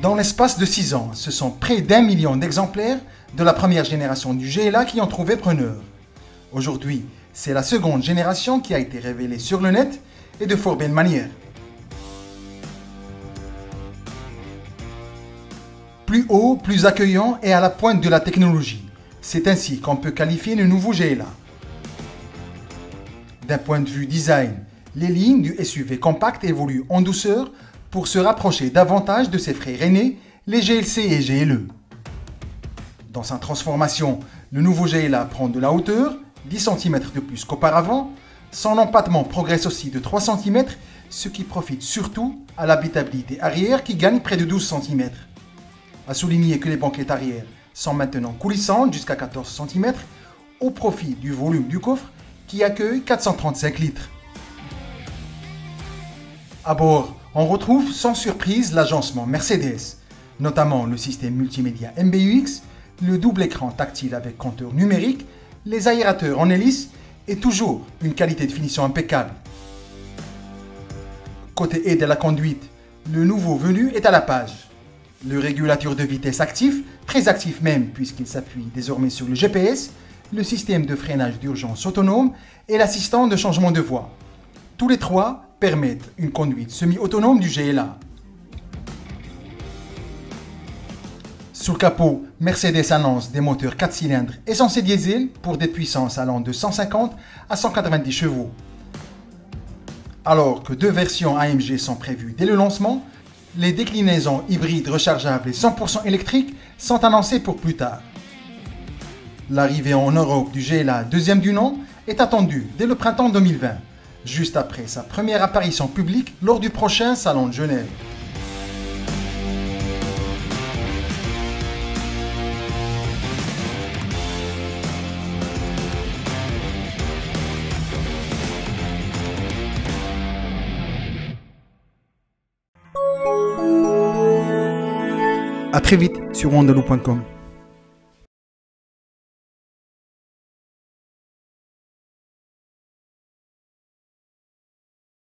Dans l'espace de 6 ans, ce sont près d'1 million d'exemplaires de la première génération du GLA qui ont trouvé preneur. Aujourd'hui, c'est la seconde génération qui a été révélée sur le net et de fort belle manière. Plus haut, plus accueillant et à la pointe de la technologie. C'est ainsi qu'on peut qualifier le nouveau GLA. D'un point de vue design, les lignes du SUV compact évoluent en douceur pour se rapprocher davantage de ses frères aînés, les GLC et GLE. Dans sa transformation, le nouveau GLA prend de la hauteur, 10 cm de plus qu'auparavant. Son empattement progresse aussi de 3 cm, ce qui profite surtout à l'habitabilité arrière qui gagne près de 12 cm. À souligner que les banquettes arrière sont maintenant coulissantes jusqu'à 14 cm, au profit du volume du coffre qui accueille 435 litres. À bord, on retrouve sans surprise l'agencement Mercedes, notamment le système multimédia MBUX, le double écran tactile avec compteur numérique, les aérateurs en hélice et toujours une qualité de finition impeccable. Côté aide à la conduite, le nouveau venu est à la page. Le régulateur de vitesse actif, très actif même puisqu'il s'appuie désormais sur le GPS, le système de freinage d'urgence autonome et l'assistant de changement de voie. Tous les trois permettent une conduite semi-autonome du GLA. Sous le capot, Mercedes annonce des moteurs 4 cylindres essence et diesel pour des puissances allant de 150 à 190 chevaux. Alors que deux versions AMG sont prévues dès le lancement, les déclinaisons hybrides rechargeables et 100% électriques sont annoncées pour plus tard. L'arrivée en Europe du GLA deuxième du nom est attendue dès le printemps 2020, juste après sa première apparition publique lors du prochain Salon de Genève. A très vite sur wonderloo.com.